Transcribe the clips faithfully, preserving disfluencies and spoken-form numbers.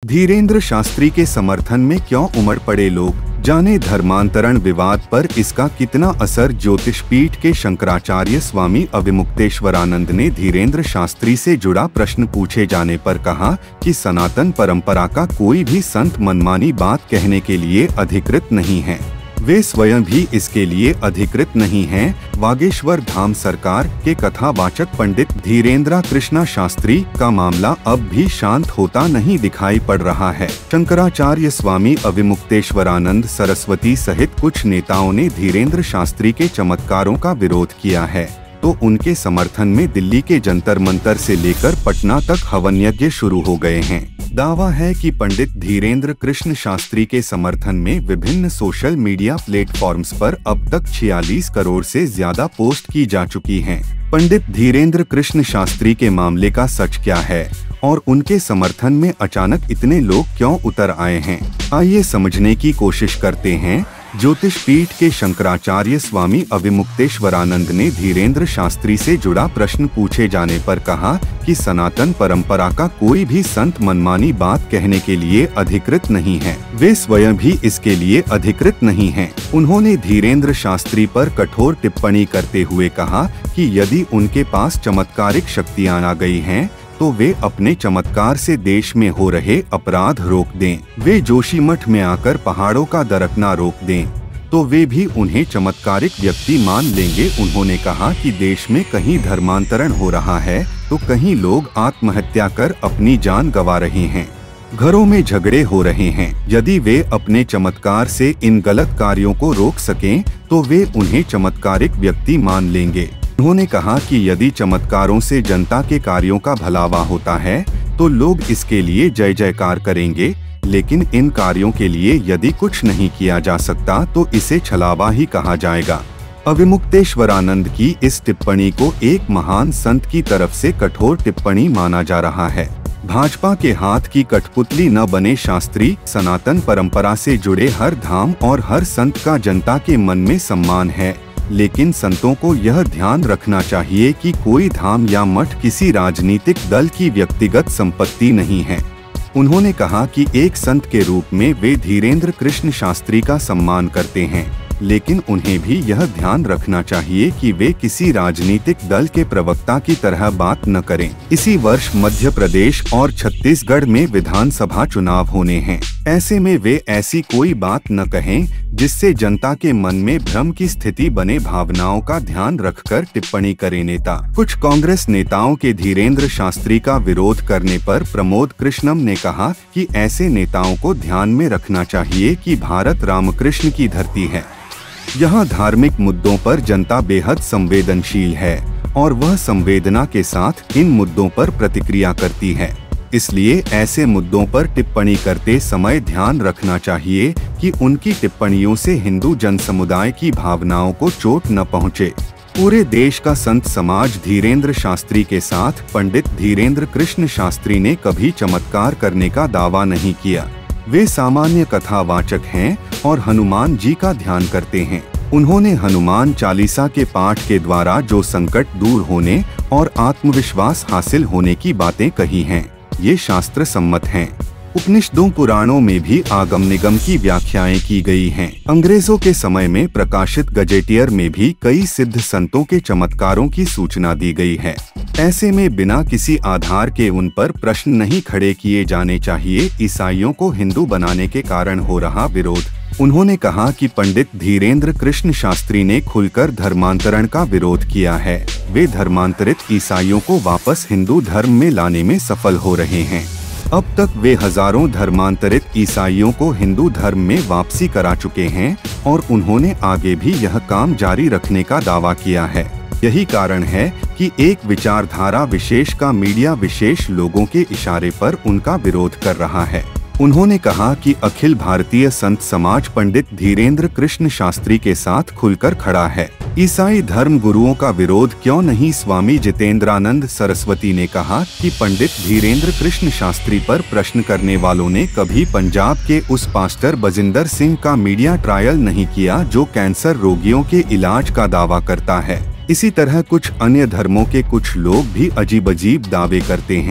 धीरेन्द्र शास्त्री के समर्थन में क्यों उमड़ पड़े लोग, जाने धर्मांतरण विवाद पर इसका कितना असर। ज्योतिषपीठ के शंकराचार्य स्वामी अविमुक्तेश्वरानंद ने धीरेन्द्र शास्त्री से जुड़ा प्रश्न पूछे जाने पर कहा कि सनातन परंपरा का कोई भी संत मनमानी बात कहने के लिए अधिकृत नहीं है, वे स्वयं भी इसके लिए अधिकृत नहीं हैं। वागेश्वर धाम सरकार के कथावाचक पंडित धीरेन्द्र कृष्ण शास्त्री का मामला अब भी शांत होता नहीं दिखाई पड़ रहा है। शंकराचार्य स्वामी अविमुक्तेश्वरानंद सरस्वती सहित कुछ नेताओं ने धीरेन्द्र शास्त्री के चमत्कारों का विरोध किया है, तो उनके समर्थन में दिल्ली के जंतर मंतर से लेकर पटना तक हवन यज्ञ शुरू हो गए हैं। दावा है कि पंडित धीरेन्द्र कृष्ण शास्त्री के समर्थन में विभिन्न सोशल मीडिया प्लेटफॉर्म्स पर अब तक छियालीस करोड़ से ज्यादा पोस्ट की जा चुकी हैं। पंडित धीरेन्द्र कृष्ण शास्त्री के मामले का सच क्या है और उनके समर्थन में अचानक इतने लोग क्यों उतर आए हैं, आइए समझने की कोशिश करते हैं। ज्योतिषपीठ के शंकराचार्य स्वामी अविमुक्तेश्वरानंद ने धीरेन्द्र शास्त्री से जुड़ा प्रश्न पूछे जाने पर कहा कि सनातन परंपरा का कोई भी संत मनमानी बात कहने के लिए अधिकृत नहीं है, वे स्वयं भी इसके लिए अधिकृत नहीं हैं। उन्होंने धीरेन्द्र शास्त्री पर कठोर टिप्पणी करते हुए कहा कि यदि उनके पास चमत्कारिक शक्तियां आ गई हैं, तो वे अपने चमत्कार से देश में हो रहे अपराध रोक दें। वे जोशीमठ में आकर पहाड़ों का दरकना रोक दें, तो वे भी उन्हें चमत्कारिक व्यक्ति मान लेंगे। उन्होंने कहा कि देश में कहीं धर्मांतरण हो रहा है, तो कहीं लोग आत्महत्या कर अपनी जान गंवा रहे हैं, घरों में झगड़े हो रहे हैं। यदि वे अपने चमत्कार से इन गलत कार्यों को रोक सकें, तो वे उन्हें चमत्कारिक व्यक्ति मान लेंगे। उन्होंने कहा कि यदि चमत्कारों से जनता के कार्यों का भलावा होता है, तो लोग इसके लिए जय जयकार करेंगे, लेकिन इन कार्यों के लिए यदि कुछ नहीं किया जा सकता तो इसे छलावा ही कहा जाएगा। अविमुक्तेश्वरानंद की इस टिप्पणी को एक महान संत की तरफ से कठोर टिप्पणी माना जा रहा है। भाजपा के हाथ की कठपुतली न बने शास्त्री। सनातन परंपरा से जुड़े हर धाम और हर संत का जनता के मन में सम्मान है, लेकिन संतों को यह ध्यान रखना चाहिए कि कोई धाम या मठ किसी राजनीतिक दल की व्यक्तिगत संपत्ति नहीं है। उन्होंने कहा कि एक संत के रूप में वे धीरेन्द्र कृष्ण शास्त्री का सम्मान करते हैं, लेकिन उन्हें भी यह ध्यान रखना चाहिए कि वे किसी राजनीतिक दल के प्रवक्ता की तरह बात न करें। इसी वर्ष मध्य प्रदेश और छत्तीसगढ़ में विधानसभा चुनाव होने हैं, ऐसे में वे ऐसी कोई बात न कहें जिससे जनता के मन में भ्रम की स्थिति बने। भावनाओं का ध्यान रखकर टिप्पणी करे नेता। कुछ कांग्रेस नेताओं के धीरेन्द्र शास्त्री का विरोध करने पर प्रमोद कृष्णम ने कहा कि ऐसे नेताओं को ध्यान में रखना चाहिए कि भारत रामकृष्ण की धरती है, यहाँ धार्मिक मुद्दों पर जनता बेहद संवेदनशील है और वह संवेदना के साथ इन मुद्दों पर प्रतिक्रिया करती है। इसलिए ऐसे मुद्दों पर टिप्पणी करते समय ध्यान रखना चाहिए कि उनकी टिप्पणियों से हिंदू जन समुदाय की भावनाओं को चोट न पहुँचे। पूरे देश का संत समाज धीरेन्द्र शास्त्री के साथ। पंडित धीरेन्द्र कृष्ण शास्त्री ने कभी चमत्कार करने का दावा नहीं किया, वे सामान्य कथावाचक हैं और हनुमान जी का ध्यान करते हैं। उन्होंने हनुमान चालीसा के पाठ के द्वारा जो संकट दूर होने और आत्मविश्वास हासिल होने की बातें कही हैं, ये शास्त्र सम्मत हैं। उपनिषदों पुराणों में भी आगम निगम की व्याख्याएं की गई हैं। अंग्रेजों के समय में प्रकाशित गजेटियर में भी कई सिद्ध संतों के चमत्कारों की सूचना दी गई है। ऐसे में बिना किसी आधार के उन पर प्रश्न नहीं खड़े किए जाने चाहिए। ईसाइयों को हिंदू बनाने के कारण हो रहा विरोध। उन्होंने कहा कि पंडित धीरेन्द्र कृष्ण शास्त्री ने खुलकर धर्मांतरण का विरोध किया है। वे धर्मांतरित ईसाइयों को वापस हिंदू धर्म में लाने में सफल हो रहे हैं। अब तक वे हजारों धर्मांतरित ईसाइयों को हिंदू धर्म में वापसी करा चुके हैं और उन्होंने आगे भी यह काम जारी रखने का दावा किया है। यही कारण है कि एक विचारधारा विशेष का मीडिया विशेष लोगों के इशारे पर उनका विरोध कर रहा है। उन्होंने कहा कि अखिल भारतीय संत समाज पंडित धीरेन्द्र कृष्ण शास्त्री के साथ खुलकर खड़ा है। ईसाई धर्म गुरुओं का विरोध क्यों नहीं? स्वामी जितेंद्रानंद सरस्वती ने कहा कि पंडित धीरेन्द्र कृष्ण शास्त्री पर प्रश्न करने वालों ने कभी पंजाब के उस पास्टर बजिंदर सिंह का मीडिया ट्रायल नहीं किया जो कैंसर रोगियों के इलाज का दावा करता है। इसी तरह कुछ अन्य धर्मों के कुछ लोग भी अजीब अजीब दावे करते हैं।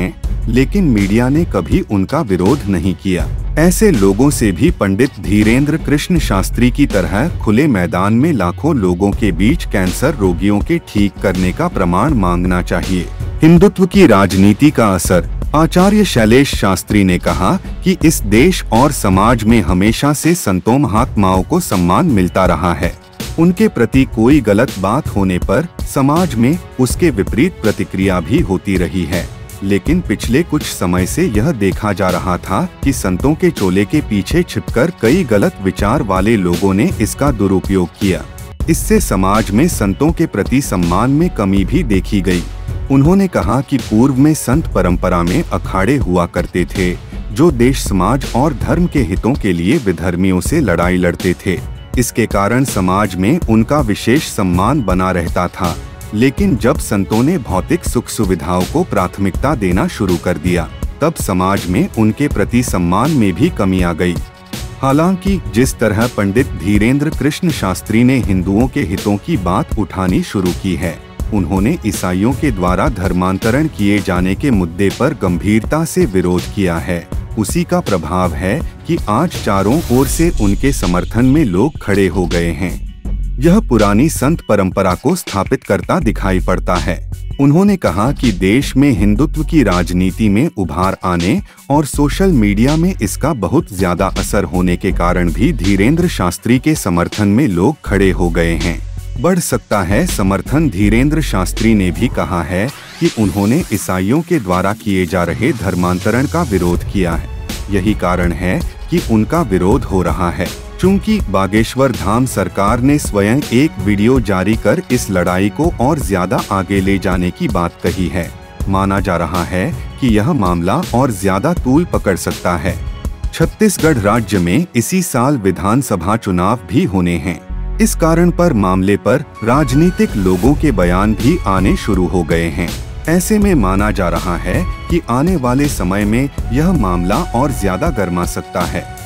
लेकिन मीडिया ने कभी उनका विरोध नहीं किया। ऐसे लोगों से भी पंडित धीरेंद्र कृष्ण शास्त्री की तरह खुले मैदान में लाखों लोगों के बीच कैंसर रोगियों के ठीक करने का प्रमाण मांगना चाहिए। हिंदुत्व की राजनीति का असर। आचार्य शैलेश शास्त्री ने कहा कि इस देश और समाज में हमेशा से संतों महात्माओं को सम्मान मिलता रहा है। उनके प्रति कोई गलत बात होने पर समाज में उसके विपरीत प्रतिक्रिया भी होती रही है, लेकिन पिछले कुछ समय से यह देखा जा रहा था कि संतों के चोले के पीछे छिपकर कई गलत विचार वाले लोगों ने इसका दुरुपयोग किया। इससे समाज में संतों के प्रति सम्मान में कमी भी देखी गई। उन्होंने कहा कि पूर्व में संत परंपरा में अखाड़े हुआ करते थे, जो देश समाज और धर्म के हितों के लिए विधर्मियों से लड़ाई लड़ते थे। इसके कारण समाज में उनका विशेष सम्मान बना रहता था, लेकिन जब संतों ने भौतिक सुख सुविधाओं को प्राथमिकता देना शुरू कर दिया, तब समाज में उनके प्रति सम्मान में भी कमी आ गई। हालांकि जिस तरह पंडित धीरेंद्र कृष्ण शास्त्री ने हिंदुओं के हितों की बात उठानी शुरू की है, उन्होंने ईसाइयों के द्वारा धर्मांतरण किए जाने के मुद्दे पर गंभीरता से विरोध किया है, उसी का प्रभाव है कि आज चारों ओर से उनके समर्थन में लोग खड़े हो गए हैं। यह पुरानी संत परंपरा को स्थापित करता दिखाई पड़ता है। उन्होंने कहा कि देश में हिंदुत्व की राजनीति में उभार आने और सोशल मीडिया में इसका बहुत ज्यादा असर होने के कारण भी धीरेंद्र शास्त्री के समर्थन में लोग खड़े हो गए हैं। बढ़ सकता है समर्थन। धीरेंद्र शास्त्री ने भी कहा है कि उन्होंने ईसाइयों के द्वारा किए जा रहे धर्मांतरण का विरोध किया है। यही कारण है कि उनका विरोध हो रहा है। चूंकि बागेश्वर धाम सरकार ने स्वयं एक वीडियो जारी कर इस लड़ाई को और ज्यादा आगे ले जाने की बात कही है, माना जा रहा है कि यह मामला और ज्यादा तूल पकड़ सकता है। छत्तीसगढ़ राज्य में इसी साल विधानसभा चुनाव भी होने हैं। इस कारण पर मामले पर राजनीतिक लोगों के बयान भी आने शुरू हो गए हैं। ऐसे में माना जा रहा है कि आने वाले समय में यह मामला और ज्यादा गर्मा सकता है।